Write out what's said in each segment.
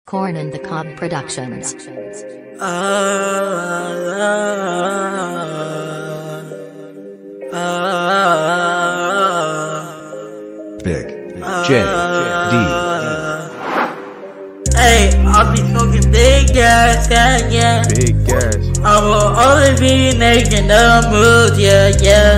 Corn and the Cob Productions. Big J D. Hey, I'll be smoking big gas, yeah. Big gas. I will always be making the moves, yeah.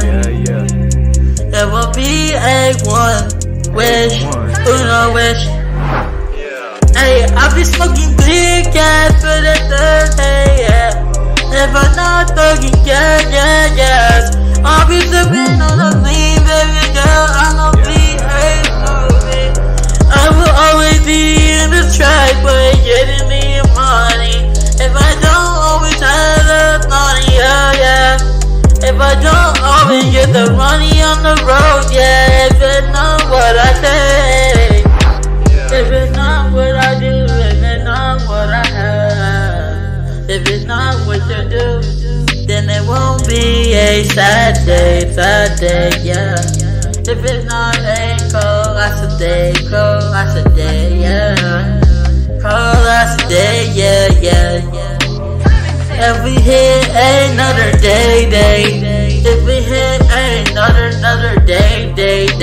It will be a one wish, uno wish. Hey, I'll be smoking big gas for the third day, yeah. If I'm not thugging gas, I'll be sipping on the lean, baby girl, I'm gonna be a movie. I will always be in the track, but getting me money. If I don't always have the money, yeah. If I don't always get the money on the road, yeah. If it's not what I say, if it's not what I do, if it's not what I have, if it's not what you do, then it won't be a sad day, yeah. If it's not a cold, I day, yeah. Cold, I day, yeah. If we hit another day, if we hit another day,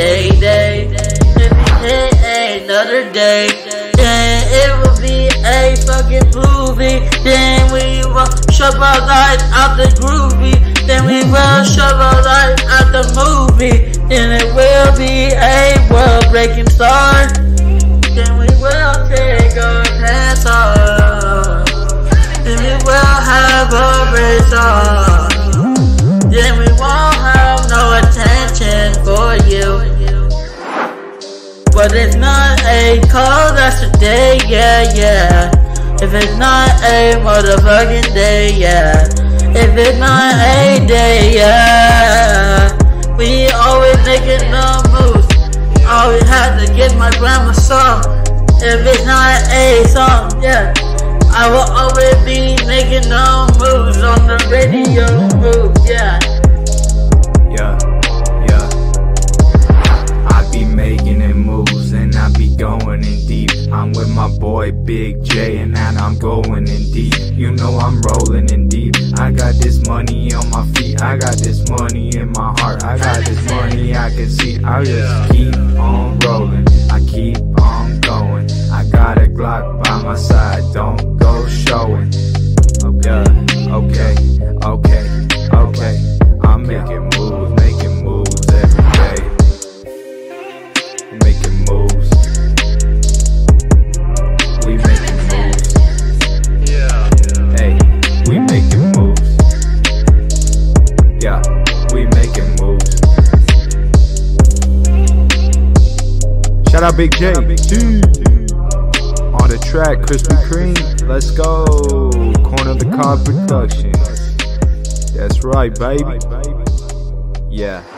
if we hit another day, then it will be a fucking movie. Then we will shove our life out the groovy. Then we will shove our life out the movie. Then it will be a world-breaking star. Then we will take our pants off. Then we will have a race off. Then we won't have no attention for you. But it's not a call, that's a day, yeah. If it's not a motherfucking day, yeah. If it's not a day, yeah. We always making no moves. Always have to get my grandma song. If it's not a song, yeah. I will always be making no moves on the radio move, yeah. I be making it moves and I be going in deep. I'm with my boy Big J and I'm going in deep. You know I'm rolling in deep. I got this money on my feet, I got this money in my heart, I got this money I can see. I just keep on rolling, I keep on going. I got a Glock by my side, don't go showing. Okay. I'm making moves every day. Making moves. We making moves. Hey, we making moves. Yeah, we making moves. Shout out Big J. On the track, Krispy Kreme. Let's go. Corn of the Cob Productions. That's right, baby. Yeah.